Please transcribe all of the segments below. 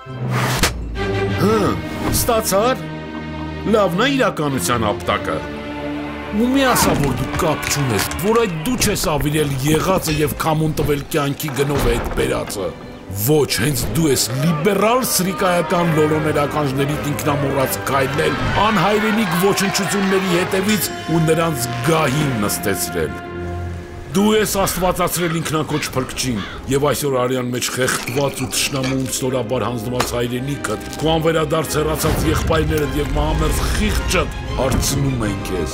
Ստացար։ Լավն է իրականության ապտակը։ Ու մի ասա, որ դու կապ չունես, որ այդ դու չես ավիրել եղածը եւ քամուն տվել կյանքի գնով հետ բերածը։ Ոչ, հենց դու ես լիբերալ սրիկայական լոլոներականների ինքնամոռաց քայլել, անհայրենիք ոչնչությունների հետևից ու նրանց գահին նստեցրել։ Դու ես աստվածացրել ինքնակոչ փրկչին եւ այսօր արյան մեջ խեղդված ու թշնամուն ստորաբար հանձնված հայրենիքդ, քո անվերադարձ հեռացած եղբայրներդ եւ մահամերձ խիղճդ հարցնում են քեզ։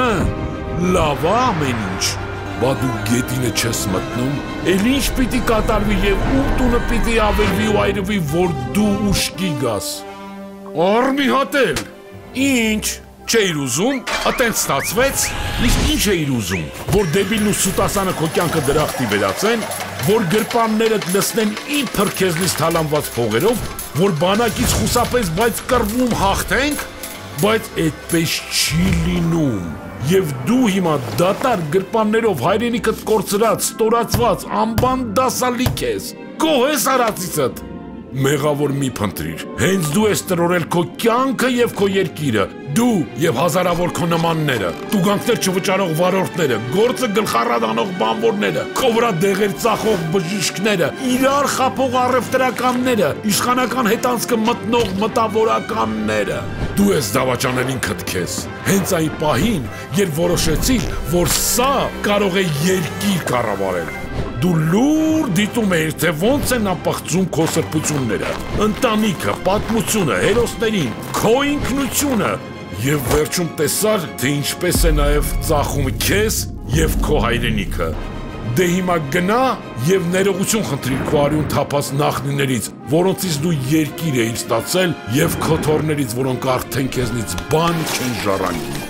Լավ է ամեն ինչ, բա դու գետինը չես մտնում, էլ ինչ պիտի կատարվի եւ ում տունը պիտի ավերվի ու այրվի, որ դու ուշքի գաս։ Արմի հատել։ Ինչ։ Չէիր ուզում, ատենց ստացվեց, իսկ ինչ էիր ուզում, որ դեբիլն ու սուտասանը քո կյանքը դրախտի վերածեն, որ գրպաններդ լցնեն իմ փրքեզնից թալանված փողերով, որ բանակից խուսափես, բայց կռվում հաղթենք, բայց այդպես չի լինում, եւ դու հիմա դատար գրպաններով հայրենիքդ կորցրած, ստորացված, անբան դասալիք ես, գոհ ես արածիցդ։ Մեղավոր մի փնտրիր, հենց դու ես տրորել քո կյանքը եւ քո երկիրը, դու եւ հազարավոր քո նմանները, տուգանքներ չվճարող վարորդները, գործը գլխառատ անող բանվորները, քո վրա դեղեր ծախող բժիշկները, իրար խափող առևտրականները, իշխանական հետանցքը մտնող մտավորականները։ Դու ես դավաճաներին քեզ, հենց այն պահին, երբ որոշեցիր, որ սա կարող է երկիր կառավարել։ Դու լուր դիտում էիր, թե ոնց են ապաղծում քո սրբությունները, ընտանիքը, պատմությունը, հերոսներին, քո ինքնությունը եւ վերջում տեսար, թե ինչպես է նաեւ ծախում քեզ եւ քո հայրենիքը։ Դե հիմա գնա եւ ներողություն խնդրիր քո արյուն թափած նախնիներից, որոնցից դու երկիր էիր ստացել եւ քո թորներից, որոնք արդեն քեզնից բան չեն ժառանգի։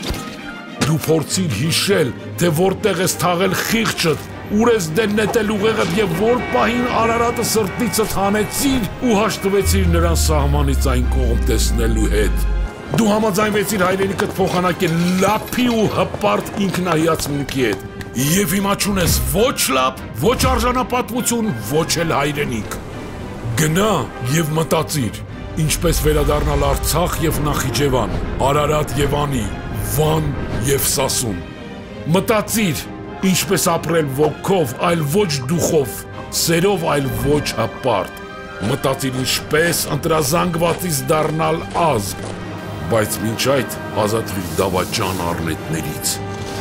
Դու փորձիր հիշել, թե որտեղ ես թաղել խիղճդ, ուր ես դեն նետել ուղեղդ եւ որ պահին Արարատը սրտիցդ հանեցիր ու հաշտվեցիր նրան սահմանից այն կողմ տեսնելու հետ։ Դու համաձայնվեցիր հայրենիքդ փոխանակել լափի ու հպարտ ինքնահիացմունքի հետ եւ հիմա չունես ոչ լափ, ոչ արժանապատվություն, ոչ էլ հայրենիք։ Գնա եւ մտածիր, ինչպես վերադառնալ Արցախ եւ Նախիջևան, Արարատ եւ Անի, Վան եւ Սասուն։ Մտածիր, ինչպես ապրել ոգով, այլ ոչ դուխով, սերով, այլ ոչ հպարտ։ Մտածիր ինչպես ընտրազանգվածից դառնալ ազգ, բայց մինչ այդ ազատվիր դավաճան առնետներից։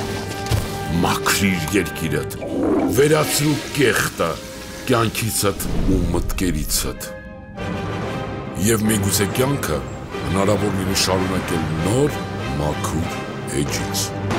Մաքրիր երկիրդ, վերացրու կեղտը, կյանքիցդ ու մտքերիցդ։ Եվ միգուցե կյանքը հնարավոր լինի շարունակել նոր մաքուր էջից։